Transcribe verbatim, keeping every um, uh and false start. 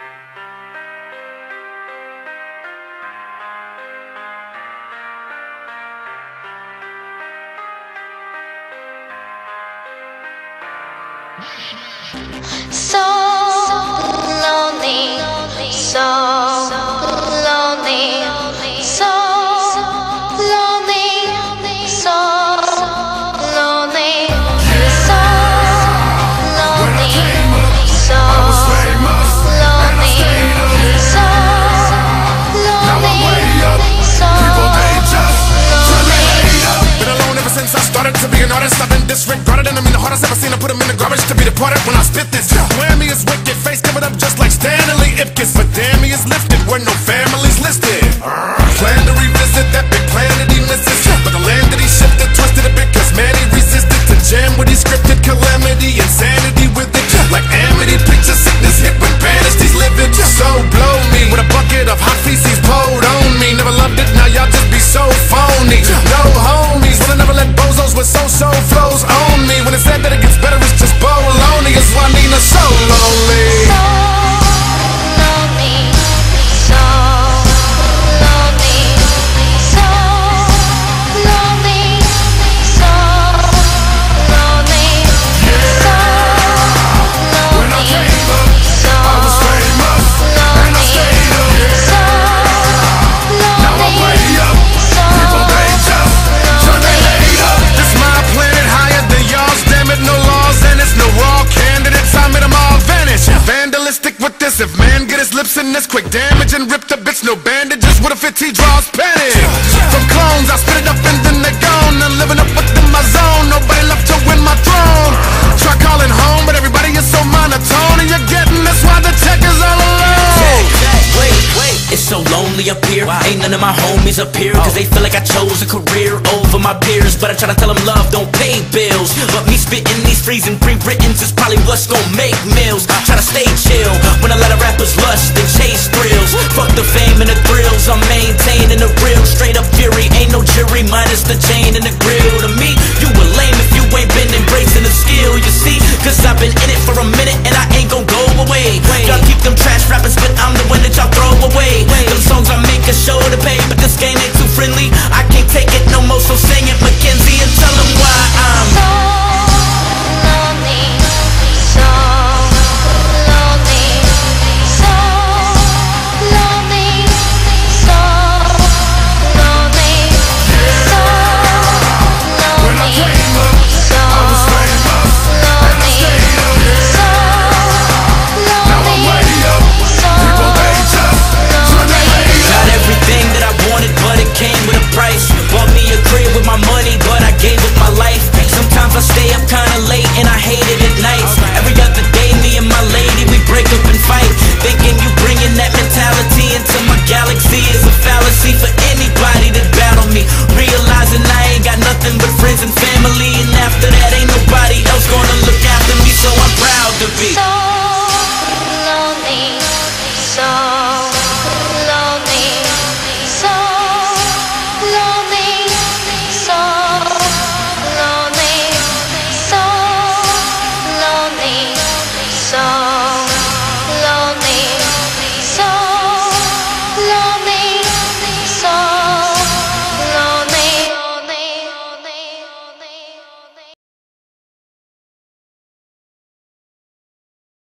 So lonely, so lonely, so lonely, so lonely, so lonely, so lonely, so lonely, so lonely. Been alone ever since I started to be an artist. I've been disregarded, and I mean the hardest ever seen. I put them in the garbage to be departed when I spit this. Whammy is wicked, face covered up just like Stanley Ipkiss. But damn, he is lifted where no family's listed. Plan to revisit that big plan that he misses, but the land that he shifted twisted a bit, cause man he resisted to jam what he scripted. Calamity, insanity with it, like amity. Picture sickness hit when banished, he's living. So blow me with a bucket of hot feces poured on me. Never loved it, now y'all just be so phony. No homies, will I never let bozos with so-so flows own me. When it's said that it gets better, it's just baloney. It's why Nina so lonely. So lonely, so lonely, so lonely, so lonely, so lonely, When I came up, so I was famous, and I stayed up. so Now I'm way up. People, they just turn their hate up. This my planet higher than y'all's. Damn it, no laws and it's no raw candidates. I made them all vanish. Vandalistic with this. If man get his lips in this, quick damage and rip the bits. No bandages. What if it he draws panic? From clones, I spit it up and then they're gone. I'm living up within my zone. Nobody left to win my throne. Try calling home, but everybody is so monotone. And you're getting this while the check is all alone. Wait, wait, it's so lonely up here. Ain't none of my homies up here, cause they feel like I chose a career over my peers. But I try to tell them love don't pay bills, but me spitting these freezing pre-writtens is probably what's gon' make meals. Try to stay chill when a lot of rappers lust and chase thrills. Fuck the fame and the thrills, I'm maintaining the real. Straight up fury, ain't no jury minus the chain and the grill. To me, you were lame if you ain't been embracing the skill, you see. Cause I've been in it for a minute and I ain't gon' go away. Y'all keep them trash rappers, but I'm the one that y'all throw away. Them songs I make a show to pay, but this game ain't too friendly. I can't take it no more, so sing it, Mackenzie, and tell them why I'm so lonely, so lonely, so lonely, so lonely, so When I lonely, came up, so I was famous, and I stayed up. Now I'm way up. People, they just turn their hate up. got everything that I wanted, but it came with a price. Bought me a crib with my money, but I gave up my life. Sometimes I stay up kinda late and I hate it at nights. Every other day, me and my lady, we break up and fight. Thinking you bringing that mentality into my galaxy is a fallacy for anybody that battle me. Realizing I ain't got nothing but friends and family, and after that ain't nobody else gonna look after me, so I'm proud to be so lonely, so lonely, so lonely, so lonely, so lonely, so